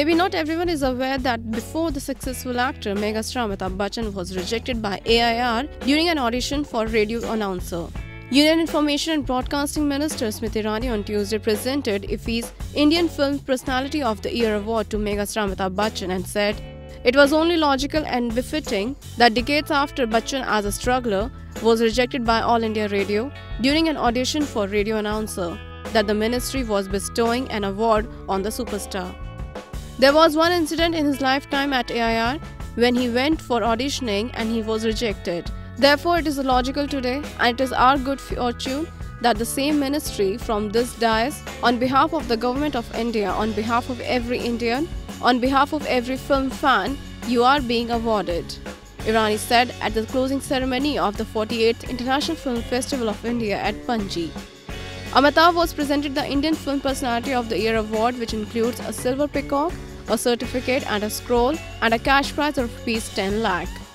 Maybe not everyone is aware that before the successful actor Megastar Amitabh Bachchan was rejected by AIR during an audition for radio announcer. Union Information and Broadcasting Minister Smriti Irani on Tuesday presented IFFI's Indian Film Personality of the Year award to Megastar Amitabh Bachchan and said it was only logical and befitting that decades after Bachchan as a struggler was rejected by All India Radio during an audition for radio announcer, that the ministry was bestowing an award on the superstar. There was one incident in his lifetime at AIR when he went for auditioning and he was rejected. Therefore, it is logical today, and it is our good fortune that the same ministry from this dais, on behalf of the Government of India, on behalf of every Indian, on behalf of every film fan, you are being awarded, Irani said at the closing ceremony of the 48th International Film Festival of India at Panji. Amitabh was presented the Indian Film Personality of the Year award, which includes a silver peacock, a certificate and a scroll, and a cash prize of Rs 10 lakh.